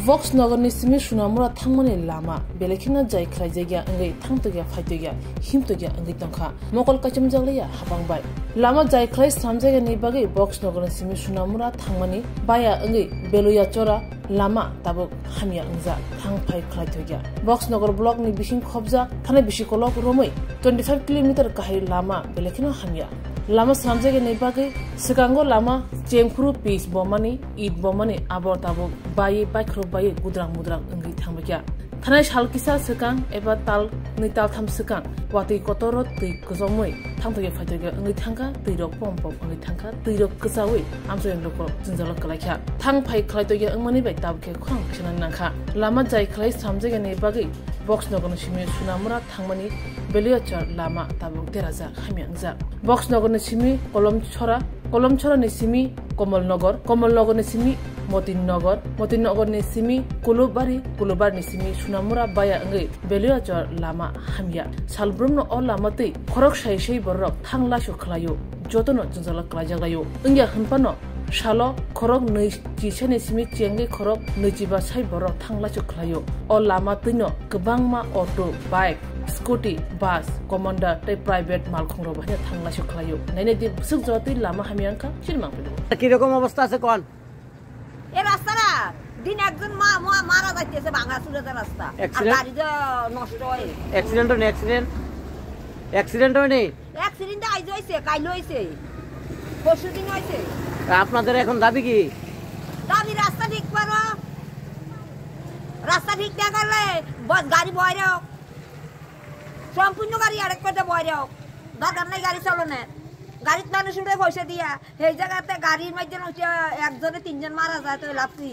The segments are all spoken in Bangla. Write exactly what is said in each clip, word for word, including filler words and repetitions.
Boxanagar ni simi Sonamura thangmani lama belekina jai khlaijagya angai thangtogya phaitogya himtogya angai tangkha mokol kachim jagleya habangbai lama jai khlai samjagya ni bagai Boxanagar ni simi Sonamura thangmani baya angai beluya chora lama tabuk hamya angza thangphai khlaitogya Boxanagar block ni bising khobja thane bisikolok romoi twenty-five kilometer kahai lama belekina hamya lama samjagya ni bagai sikango lama jengfuru piece bomani id bomani abor tabuk bayi baikro bayi gudrang mudrang angai thangbakya thanai salkisa sikang eba tal ni tal tham sikang wati kotoro tui kuzomoi thangtogya phaitogya angai thangka tuirok pompom angai thangka tuirok kusawi amsoyang lokor jinjalo kalakya thangphai khlaitogya angmani bai tabke khang khinan nangkha lama jai khlai samjagya ni bagai Boxanagar ni simi Sonamura thangmani beliyachar lama tabuk teraja hamyangja Boxanagar ni simi kolom chora kolom chora ni simi Komolnagar Komolnagar ni simi Motinnagar Motinnagar ni simi Kulubari Kulubar ni simi Sonamura baya angai beliyachar lama hamya salbrumno o lama tei khorok sai sei borok thangla shu khlayo jotono jinjala klajaglayo ingya hunpano Shalo korok nei kisane simi chenge korok nejiba sai borok thangla chu khlayo o lama tino kebangma auto bike scooty bus commander tei private malkhongro bhane thangla chu khlayo naine di busuk joti lama hamiyanka chirmang pedo কি রকম অবস্থা আছে কোন এই রাস্তাটা দিন একজন মা মারা যাইতেছে ভাঙা চুরের রাস্তা আর গাড়ি যে নষ্ট হয় অ্যাক্সিডেন্ট হয় অ্যাক্সিডেন্ট অ্যাক্সিডেন্ট হয় নি অ্যাক্সিডেন্ট আইজ হইছে কাইল হইছে পরশুদিন হইছে আপনাদের এখন দাবি কি দাবি রাস্তা ঠিক করো রাস্তা ঠিক না করলে বস গাড়ি বয় রাও সম্পূর্ণ গাড়ি আরেক করতে বয় রাও দরকার নাই গাড়ি চলো না গাড়ির মানুষ উঠে পয়সা দিয়া এই জায়গাতে গাড়ির মধ্যে একজনে তিনজন মারা যায় তো লাভছি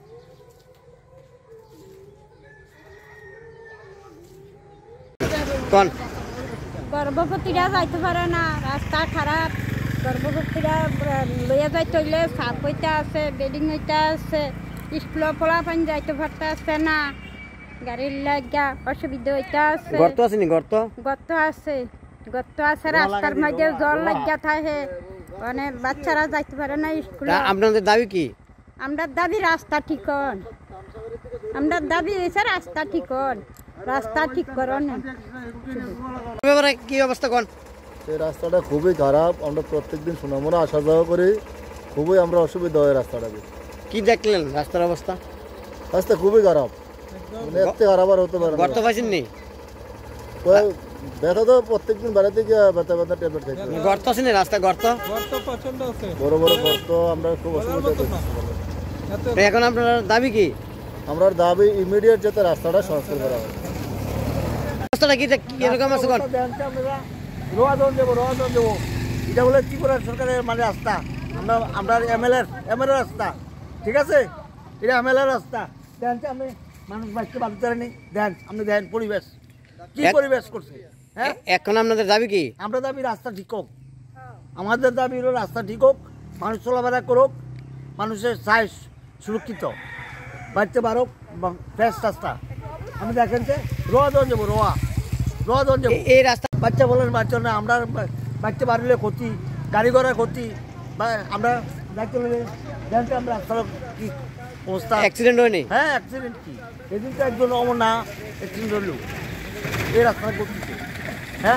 কোন গর্ভবতীরা যাইতে পারে না রাস্তা খারাপ গর্ভবতীরা লইয়া যাইতে হইলে সাপ হইতে আছে বেডিং হইতে আছে স্কুলে পোলাপান যাইতে পারতে আছে না গাড়ির লাগা অসুবিধা হইতে আছে গর্ত আছে নি গর্ত গর্ত আছে গর্ত আছে রাস্তার মধ্যে জল লাগা থাকে মানে বাচ্চারা যাইতে পারে না স্কুলে আপনাদের দাবি কি আমরা দাবি রাস্তা ঠিক হন আমরা দাবি হইছে রাস্তা ঠিক হন রাস্তা ঠিক করুন এবারে কি অবস্থা কোন এই রাস্তাটা খুবই খারাপ আমরা প্রত্যেকদিন সোনামুড়া আসা যাওয়া করি খুবই আমরা অসুবিধা হয় রাস্তাটাকে কি দেখলেন রাস্তার অবস্থা রাস্তা খুবই খারাপ মানে এত খারাপ আর হতে পারে না গর্ত পাইছেন নি ব্যথা তো প্রত্যেকদিন বেড়াতে গিয়ে ব্যথা ব্যথা ট্যাবলেট খাইছি গর্ত আছে নি রাস্তা গর্ত গর্ত প্রচন্ড আছে বড় বড় গর্ত আমরা খুব অসুবিধা হচ্ছে এখন আপনার দাবি কি আমরা দাবি ইমিডিয়েট যাতে রাস্তাটা সংস্কার করা হয় রাস্তাটা কি কি রকম আছে কোন রোয়া দন দেব রোয়া দন দেব এটা বলে ত্রিপুরা সরকারের মানে রাস্তা আমরা আমরা এমএলএ এমএলএ রাস্তা ঠিক আছে এটা এমএলএ রাস্তা দেন আমি মানুষ বাঁচতে বাঁচতে পারেনি দেন আপনি দেন পরিবেশ কি পরিবেশ করছে হ্যাঁ এখন আপনাদের দাবি কি আমরা দাবি রাস্তা ঠিক হোক আমাদের দাবি হলো রাস্তা ঠিক হোক মানুষ চলাফেরা করুক মানুষের সাইজ সুরক্ষিত বাঁচতে পারুক ফ্রেশ রাস্তা আমি দেখেন যে রোয়া দন যাবো রোয়া রোয়া দন যাবো এই রাস্তা বাচ্চা বলেন বাচ্চা না আমরা বাচ্চা বাড়লে ক্ষতি গাড়ি ঘোড়া ক্ষতি বা আমরা দেখতে পেলে জানতে আমরা রাস্তার কি অবস্থা অ্যাক্সিডেন্ট হয়নি হ্যাঁ অ্যাক্সিডেন্ট কি এদিন তো একজন অমর না অ্যাক্সিডেন্ট হলো এই রাস্তাটা করতেছে হ্যাঁ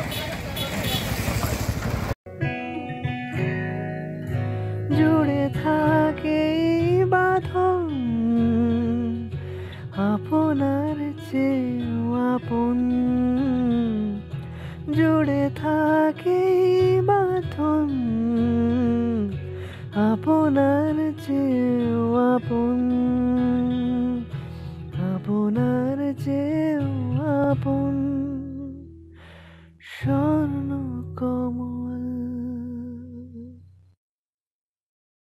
জুড়ে থাকে বাঁধন আপনার চেয়েও আপন জুড়ে থাকে বাঁধন আপনার চেয়েও আপন আপনার চেয়েও আপন স্বর্ণ কমল